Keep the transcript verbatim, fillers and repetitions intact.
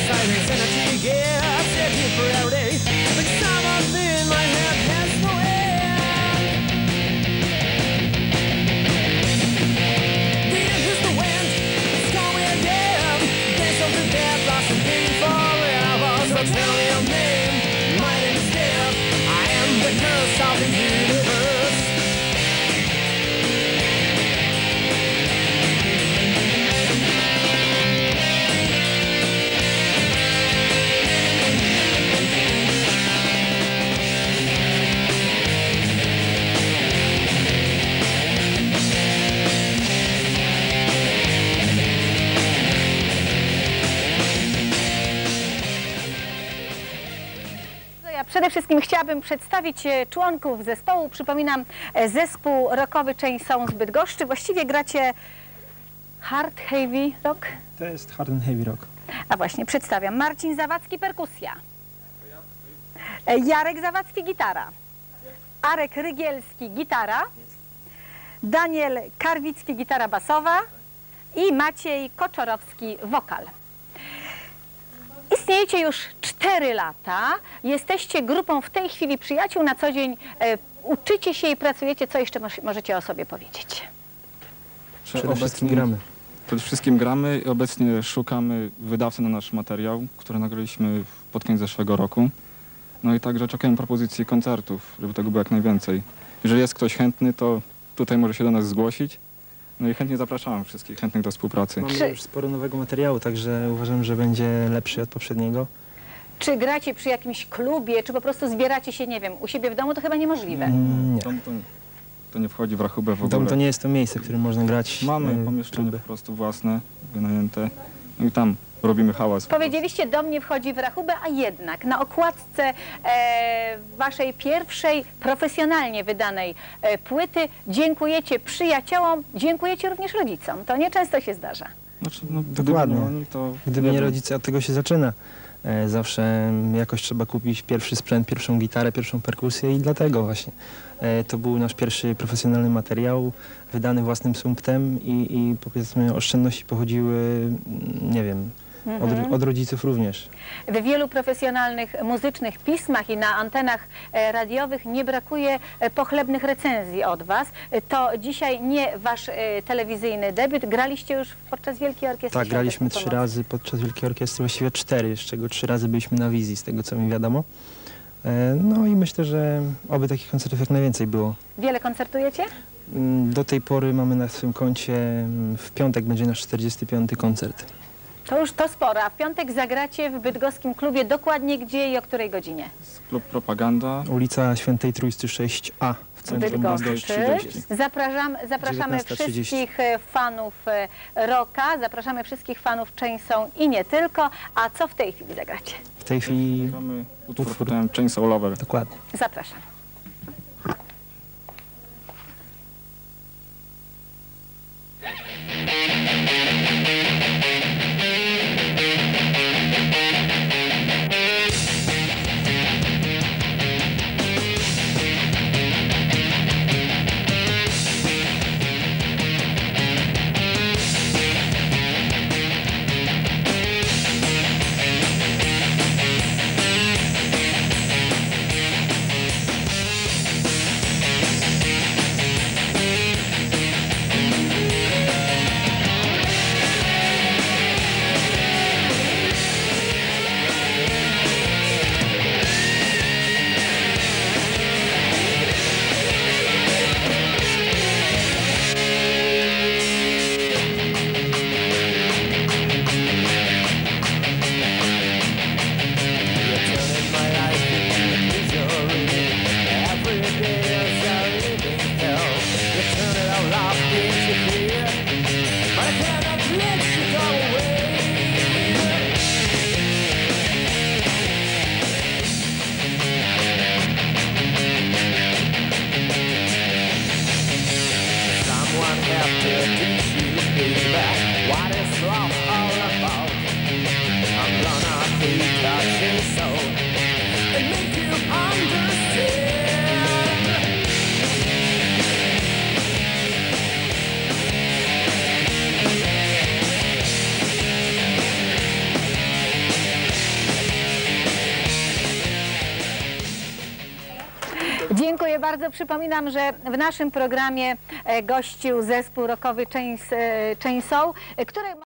silence energy gas, set here for every day. But someone in my head has no end. The end is the wind, it's coming again. Dance of the dead, lost and pain forever. So tell me your name, my name is death. I am the curse of the universe. Przede wszystkim chciałabym przedstawić e, członków zespołu. Przypominam, e, zespół rockowy Chainsaw z Bydgoszczy. Właściwie gracie hard, heavy rock? To jest hard and heavy rock. A właśnie, przedstawiam. Marcin Zawadzki, perkusja. E, Jarek Zawadzki, gitara. Arek Rygielski, gitara. Daniel Karwicki, gitara basowa. I Maciej Koczorowski, wokal. Istniejecie już cztery lata, jesteście grupą w tej chwili przyjaciół, na co dzień e, uczycie się i pracujecie. Co jeszcze możecie o sobie powiedzieć? Przede wszystkim gramy. Przede wszystkim gramy i obecnie szukamy wydawcy na nasz materiał, który nagraliśmy pod koniec zeszłego roku. No i także czekamy propozycji koncertów, żeby tego było jak najwięcej. Jeżeli jest ktoś chętny, to tutaj może się do nas zgłosić. No i chętnie zapraszam wszystkich chętnych do współpracy. Mamy Czy... już sporo nowego materiału, także uważam, że będzie lepszy od poprzedniego. Czy gracie przy jakimś klubie, czy po prostu zbieracie się, nie wiem, u siebie w domu? To chyba niemożliwe. Mm, nie. Dom to, to nie wchodzi w rachubę w ogóle. Dom to nie jest to miejsce, w którym można grać. Mamy e, pomieszczenie kluby. po prostu własne, wynajęte. No i tam robimy hałas. Powiedzieliście, dom nie wchodzi w rachubę, a jednak na okładce e, waszej pierwszej profesjonalnie wydanej e, płyty dziękujecie przyjaciołom, dziękujecie również rodzicom. To nieczęsto się zdarza. Znaczy, no, Dokładnie. Gdyby nie, oni, to Gdyby nie wiem. rodzice, od tego się zaczyna. E, zawsze jakoś trzeba kupić pierwszy sprzęt, pierwszą gitarę, pierwszą perkusję i dlatego właśnie. E, to był nasz pierwszy profesjonalny materiał, wydany własnym sumptem i, i powiedzmy oszczędności pochodziły, mm, nie wiem, Od, od rodziców również. W wielu profesjonalnych muzycznych pismach i na antenach e, radiowych nie brakuje e, pochlebnych recenzji od was. E, to dzisiaj nie wasz e, telewizyjny debiut. Graliście już podczas Wielkiej Orkiestry Tak, graliśmy Świątecznej trzy Pomocy. razy podczas Wielkiej Orkiestry, właściwie cztery, z czego trzy razy byliśmy na wizji, z tego co mi wiadomo. E, no i myślę, że oby takich koncertów jak najwięcej było. Wiele koncertujecie? Mm, Do tej pory mamy na swym koncie, mm, w piątek będzie nasz czterdziesty piąty koncert. To już to sporo. A w piątek zagracie w bydgoskim klubie. Dokładnie gdzie i o której godzinie? Klub Propaganda. Ulica Świętej Trójcy sześć A w centrum Bydgoszczy. Bydgoszczy. Zapraszam, zapraszamy dziewiętnasta trzydzieści. wszystkich e, fanów e, rocka, zapraszamy wszystkich fanów Chainsaw i nie tylko. A co w tej chwili zagracie? W tej chwili Gramy utwór utwór. potem Chainsaw Lover. dokładnie. Zapraszam. Dziękuję bardzo. Przypominam, że w naszym programie e, gościł zespół rockowy Chains, e, Chainsaw, e, który...